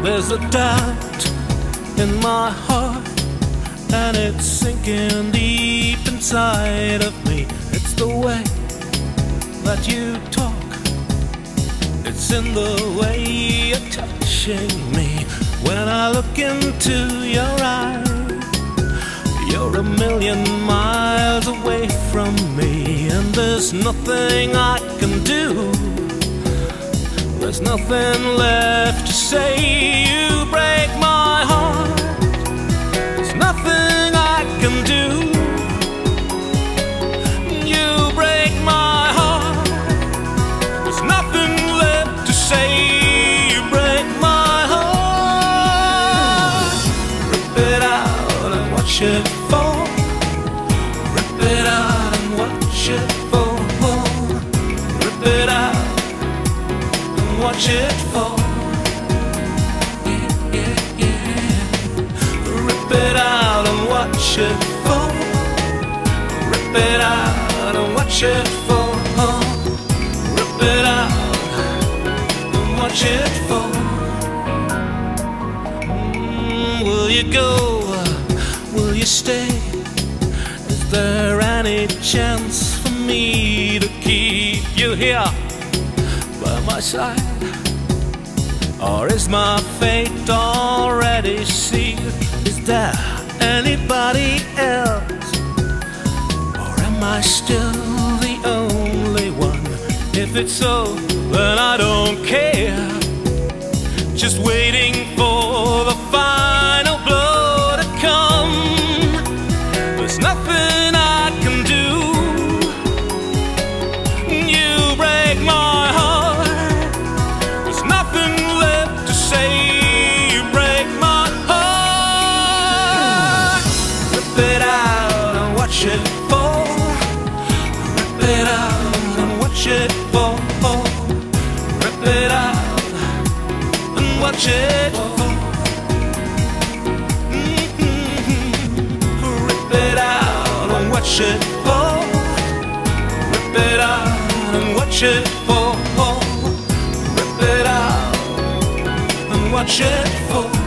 There's a doubt in my heart, and it's sinking deep inside of me. It's the way that you talk, it's in the way you're touching me. When I look into your eyes, you're a million miles away from me, and there's nothing I can do, there's nothing left to say. You break my heart, there's nothing I can do. You break my heart, there's nothing left to say. You break my heart. Rip it out and watch it fall. Rip it out and watch it fall. Rip it out, watch it fall. Yeah, yeah, yeah. Rip it out and watch it fall. Rip it out and watch it fall. Rip it out and watch it fall. Will you go? Will you stay? Is there any chance for me to keep you here by my side? Or is my fate already sealed? Is there anybody else? Or am I still the only one? If it's so, then I don't care. Just waiting for the final blow to come. There's nothing I can do. You break my heart, there's nothing left to say. You break my heart. Rip it out and watch it fall. Rip it out and watch it fall. Rip it out and watch it fall. Rip it out and watch it fall. Rip it out and watch it fall. Rip it out and watch it fall.